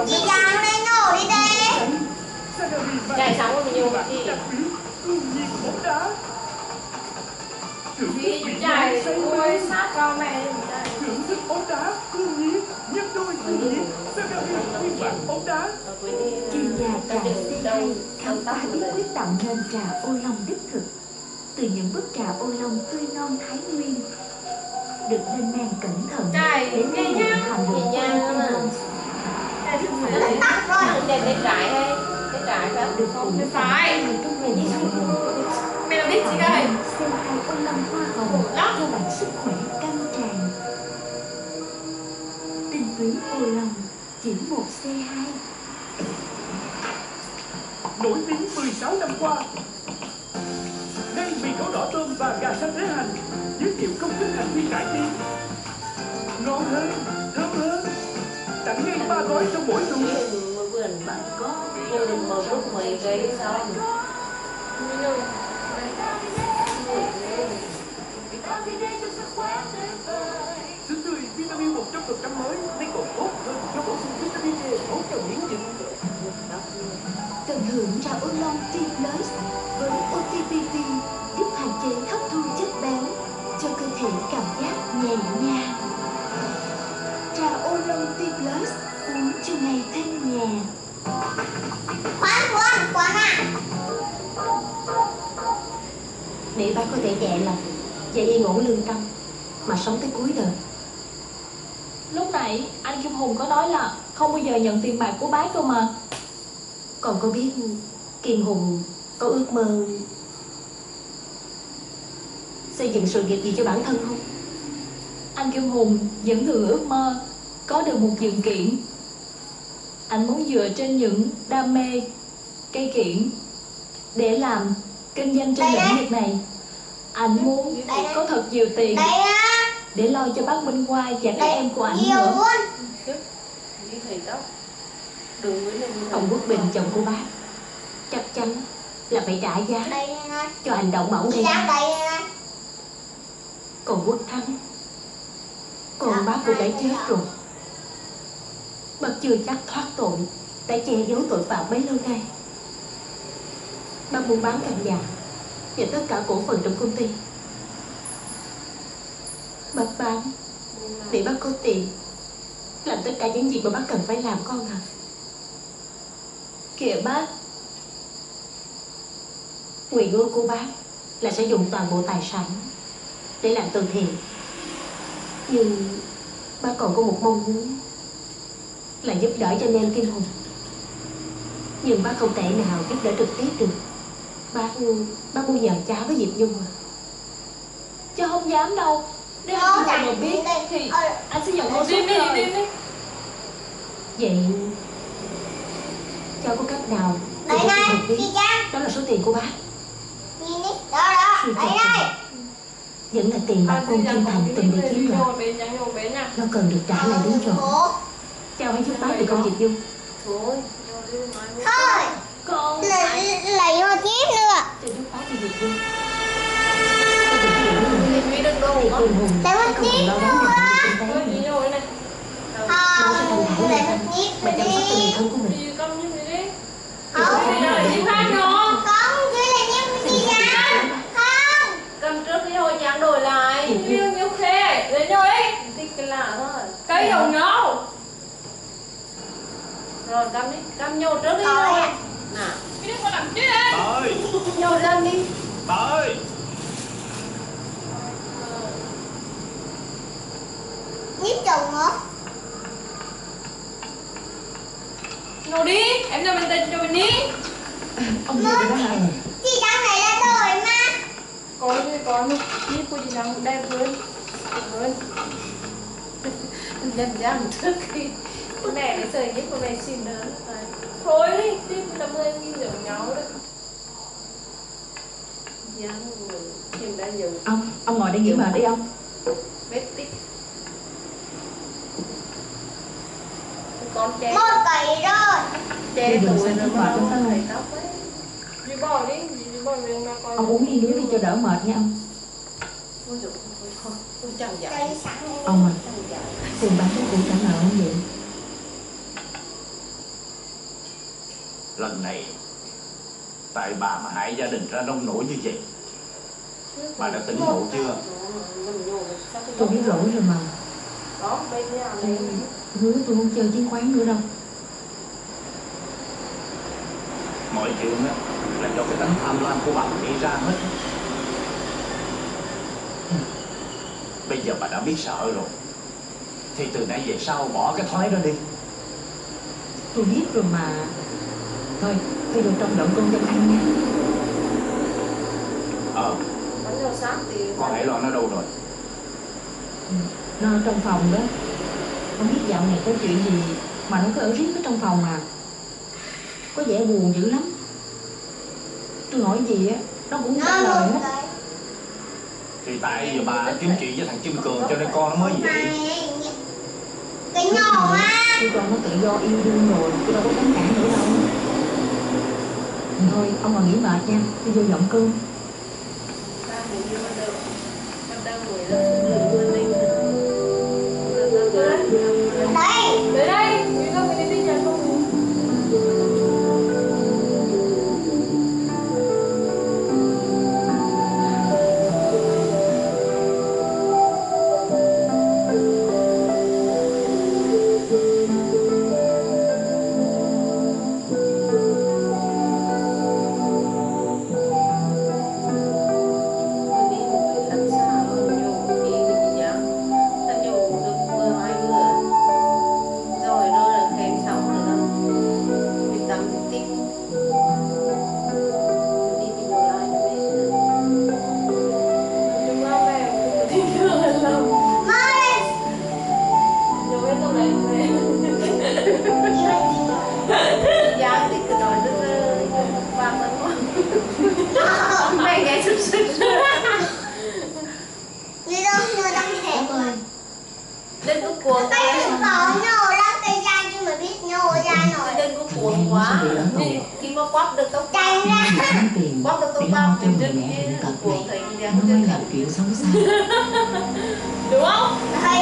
Chị Giang đây ngồi đi đây. Chạy xong rồi mình nhiều gì? Thì chạy ngồi sát vào mẹ đi. Thưởng thức bóng đá cương nhiên, nhân đôi cương nhiên, Segavi phiên bản bóng đá. Chuyên gia trà C2 khám phá bí quyết tạo nên trà ô long đích thực. Từ những bức trà ô long tươi non thái nguyên, được lên men cẩn thận đến cái nhận hàm lượng polyphenol. Tắt rồi. Cái trái hay? Cái trái phải Được ủ phải trong nền mẹ làm biết gì đây? C2 ô long hoa hồng cho bạn sức khỏe căng tràn. Tinh túy ô long chỉ một C2. Nổi tiếng 16 năm qua. Đây mì gấu đỏ tôm và gà xanh thế hành, giới thiệu công thức hành vi cải tiến. Ngon hơn, thơm hơn. Tặng ngay 3 gói trong mỗi thùng. Vườn bạn có gia đình một lúc mấy cây xong. Sữa tươi vitamin 100% mới nên còn tốt hơn cho bổ sung vitamin D tốt cho miễn dịch. Tận hưởng trà ô long T Plus với OTPP giúp hạn chế hấp thu chất béo cho cơ thể cảm giác nhẹ nhàng. Trà ô long T Plus uống cho ngày thanh nhẹ. Khoan à. Để bác có thể dạy lòng và yên ổn lương tâm mà sống tới cuối đời. Lúc nãy anh Kim Hùng có nói là không bao giờ nhận tiền bạc của bác đâu mà. Còn có biết Kim Hùng có ước mơ xây dựng sự nghiệp gì cho bản thân không? Anh Kim Hùng vẫn thường ước mơ có được một vườn kiểng. Anh muốn dựa trên những đam mê cây kiểng để làm kinh doanh trên lĩnh vực này. Anh muốn có thật nhiều tiền để lo cho bác Minh Hoa và các em của anh nữa. Ông Quốc Bình chồng của bác chắc chắn là phải trả giá cho hành động mẫu này. Còn Quốc Thắng, còn bác cũng đã chết rồi. Bác chưa chắc thoát tội, đã che giấu tội phạm bấy lâu nay. Bác muốn bán căn nhà và tất cả cổ phần trong công ty. Bác bán để bác có tiền làm tất cả những gì mà bác cần phải làm, con à. Kìa bác, Nguyện ước của bác là sẽ dùng toàn bộ tài sản để làm từ thiện. Nhưng bác còn có một mong muốn là giúp đỡ cho anh em Kim Hùng. Nhưng bác không thể nào giúp đỡ trực tiếp được. Bác muốn nhờ cháu với Diệp Nhung à. chứ không dám đâu. Nếu anh Kim Hùng mà biết thì anh sẽ nhận cô suốt đời. Vậy cháu có cách nào Đây này, chị Giang. đó là số tiền của bác. Nhìn đi, đó, đây đây. Vẫn là tiền mà con Kim Thành từng bị chiếm đoạt. Nó cần được trả lại đúng rồi. Cháu hãy giúp bác được không Diệp Dung? Thôi, Con lấy một tiếp nữa. Cho giúp bác đi Diệp Dung. Lấy một tiếp nữa. Không, lấy một tiếp Bà nữa chăm sóc cho người đi. thân của mình. Không, chứ là như chị Giang. Không. Cầm trước cái hồi dáng đổi lại. Yêu khê, lấy nhau ấy. Thích cái lạ thôi. Cái dầu nhau. Rồi cầm đi, cầm nhô trước đi thôi. Nào. Cái đứa con làm chứ đấy. Bà ơi, Nhô lên đi. bà ơi. Nhíp chồng hả? Nhô đi, em cho mình tên cho mình đi. Ông Lê đó hả? Chị Giang này là đổi mà. Có một nhíp của chị đang đẹp hơn. Nhân ra một trước khi mẹ lấy sợi nhíp của mẹ xin lớn. Thôi đi, tiếp 50.000 giống nhau đấy. Dáng rồi, em đã dùng. Ông ngồi đây nghỉ mệt đi ông. Bếp tích. Con trẻ. Một cậy rồi. Trẻ Bây giờ tuổi sao rồi thức mà mệt không lắm thấy ta? tóc ấy. Đi bỏ đi bỏ miếng mà coi. Ông uống ly nước đi cho đỡ mệt nha ông. Ôi dồi ôi chẳng dạ. Cây sẵn này. Ông à, Chẳng dạ. tiền bác cũng trả nợ không vậy? Lần này tại bà mà hại gia đình ra nông nổi như vậy. Bà đã tỉnh ngộ chưa? Tôi biết lỗi rồi mà. Đó, bên nhà này. Hứa tôi không chơi chứng khoán nữa đâu. Mọi chuyện á là do cái tánh tham lam của bà gây ra hết. Bây giờ bà đã biết sợ rồi, thì từ nãy về sau bỏ cái thói đó đi. Tôi biết rồi mà. Thôi, tôi vô trong đợi con cho ăn nha. Bánh rau sát thì... Con Hải Loan nó đâu rồi? Nó ở trong phòng đó. Không biết dạo này có chuyện gì mà nó cứ ở riết ở trong phòng à. Có vẻ buồn dữ lắm. Tôi hỏi gì á, nó cũng không trả lời hết. Thì tại giờ bà kiếm chuyện với thằng Chim Cường cho nên con nó mới vậy. Cái nhỏ á. Tôi cho nó tự do yêu đương rồi, tôi đâu có cấm cản nữa đâu. Thôi, ông mà nghỉ mệt nha, tôi vô dọn cơm. Đây. Tới đây, người ta phải đi tin nhắn không? Chuyện xấu xa. Đúng không? Đây.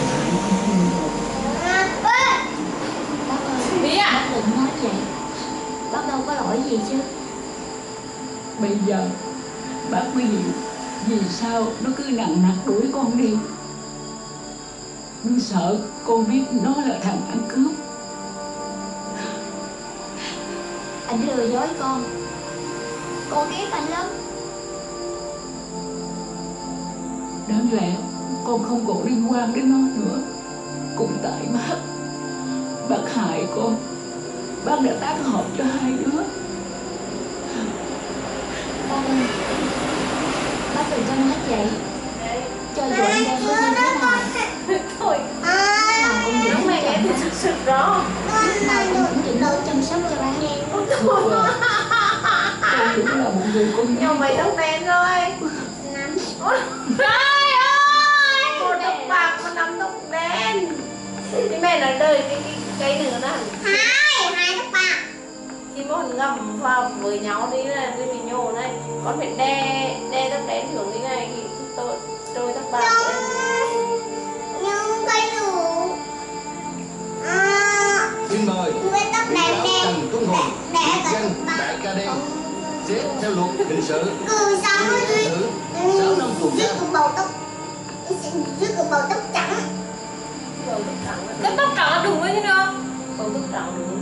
Bác ơi, Mỹ à? bác đừng nói vậy. Bác đâu có lỗi gì chứ. Bây giờ bác mới hiểu vì sao nó cứ nặng nặc đuổi con đi. Nó sợ con biết nó là thằng ăn cướp. Anh lừa dối con ghét anh lắm. Đáng lẽ con không còn liên quan đến nó nữa. Cũng tại bác hại con. Bác đã tác hợp cho hai đứa. Bác ơi, bác đừng có nói vậy. Cho dù anh đang có như thế nào, Thôi, nào cũng nó vẫn mày nghe chồng thì thực sự rõ. nào cũng vẫn chịu nấu chăm sóc cho bác. Con cũng là một người con Nhưng mày tóc đen rồi. Trời ơi! Cô tóc bạc mà nắm tóc đen. Thì mẹ nói đời cái nữa nè. Hai tóc bạc. Khi mà ngầm vào với nhau đi này, đi mình nhổ này. Con phải đe tóc đen xuống đi này. Trôi tóc bạc của em. Nhưng cái dù Xin mời với tóc bị đẹp cáo đẹp Trần Tuấn Hùng, đẹp biệt cả danh tóc bạc. Đại Ca Đen, xét theo luật hình sự Cứ xong rồi xử 6 năm tù giết giam. cục bầu tóc trắng. Cái tóc trắng là đúng với chứ nữa. Bầu tóc trắng đúng.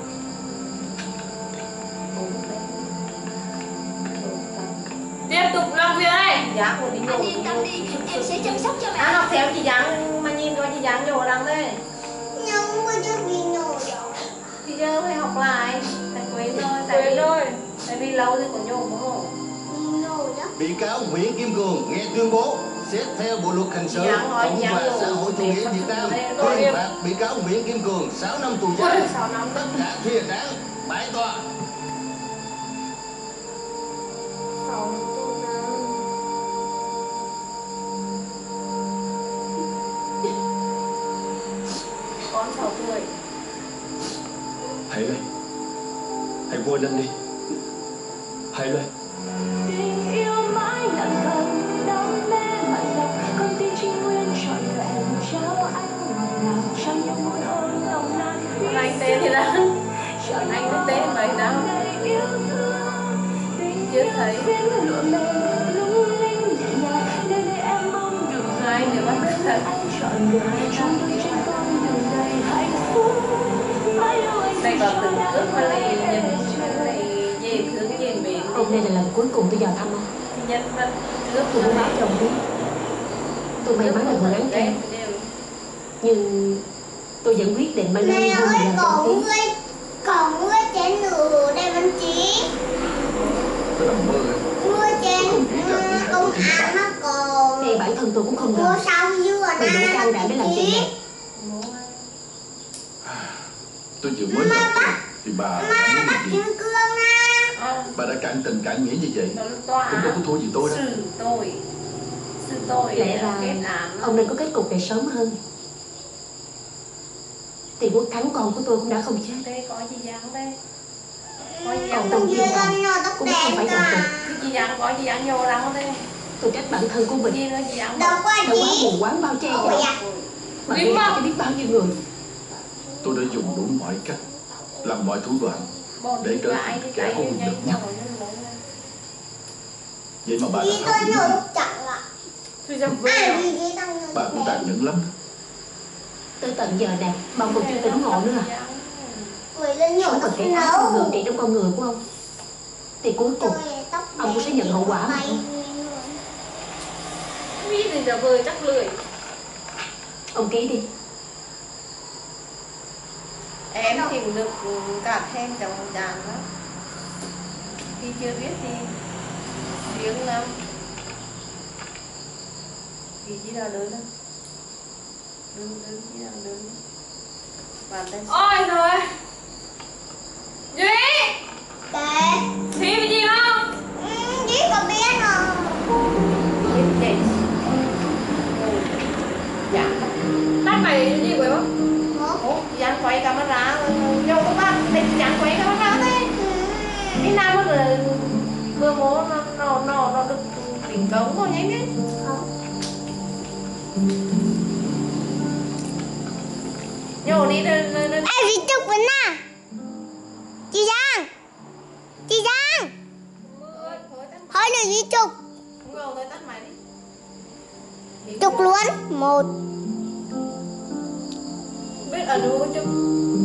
Tiếp tục làm việc đây. Dáng của đi nhổ. Anh yên tâm đi, em sẽ chăm sóc cho Anh mẹ. học theo chị Dáng mà nhìn coi chị Dáng nhổ đằng đây. Nhưng bây giờ vì nhổ rồi. Thì giờ phải học lại. Tại quên rồi. Tại vì lâu thì có nhổ không? Nhổ đó. Bị cáo Nguyễn Kim Cường nghe tuyên bố xét theo bộ luật hình sự Dáng hỏi, Cộng dáng hòa nhổ. xã hội chủ nghĩa Việt Nam Rồi. tuyên phạt bị cáo Nguyễn Kim Cường 6 năm tù giam, 6 năm. tất cả thi hành án tại tòa. Con 6 tuổi. Hãy lên, hãy quên anh đi. Hãy lên. Tình yêu mãi lặng thầm đam mê mặn nồng, con tim trinh nguyên trọn vẹn trao anh ngọt ngào, trao những môi hôn nồng nàn. Anh tên thì là Trao Anh biết tên mày đâu? Chưa thấy. Hai người bắt biết thật. Đây còn từng cướp mà lại nhìn lại về thương về miệng. Hôm nay là lần cuối cùng tôi vào thăm ông. Nhân vật cướp Tôi muốn báo cho ông biết, tôi may mắn là vừa ngắn chân, nhưng tôi vẫn quyết định mang Mẹ ly hôn ơi, làm chồng tiếp. còn mưa trên nửa đây anh chị. Tôi nằm mơ ấy. Mưa trên công an nó còn. Thì bản thân tôi cũng không Mưa ngờ xong vừa mày đủ can đảm để làm chuyện này. Tôi vừa mới gặp cô thì bà đã muốn làm gì? Kim cương á. Bà đã cạn tình cạn nghĩa như vậy cũng đâu có thua gì tôi đâu. Sư tôi Lẽ ra ông nên có kết cục này sớm hơn. Thì Quốc thắng con của tôi cũng đã không chết. Đây có gì dáng đây? Có gì Còn dáng tôi tin rằng cũng không phải chọn tình. Chị dáng có gì dáng nhiều lắm đây. Tôi trách bản thân của mình Gì nữa chị dáng Đâu có đã quá gì. mù quáng bao che Ôi cho dạ. mà gây hại cho biết bao nhiêu người. Tôi đã dùng đủ mọi cách, làm mọi thủ đoạn để trở thành kẻ có quyền lực nhất. Vậy mà bà Gì đã tôi thấu hiểu nhổ gì? lúc chậm ạ. Tôi dám À gì gì tao nhổ Bà lúc cũng tàn nhẫn lắm. Tới tận giờ này mà ông còn chưa tỉnh ngộ nữa à? Mày lên nhổ Sống bằng tóc cái ác không ngược nấu. trị trong con người của ông, thì cuối cùng ông cũng sẽ nhận hậu quả mà thôi. Biết thì giờ vừa chắc lười. Ông ký đi. Em tìm được cả thêm chồng đàn đó. Khi chưa biết thì riêng lắm. Thì chỉ là lớn thôi. Đứng chỉ là lớn. Bàn tay. Ôi rồi. Duy. Để. Thi cái gì không? Gì có biết rồi. Biết kệ. Dạ. Tắt mày gì vậy không? Ủa, dán quay camera vô các bạn, đây dán quay camera thế. Cái nào mà vừa mố nó được tỉnh cống thôi nhanh đấy. Nhổ đi lên. Ê gì chụp với nè. Chị Giang. Chị Giang. Hỏi nữa gì chụp. Ngồi thôi tắt mày đi. Chụp luôn. 1. Biết ở đâu chụp.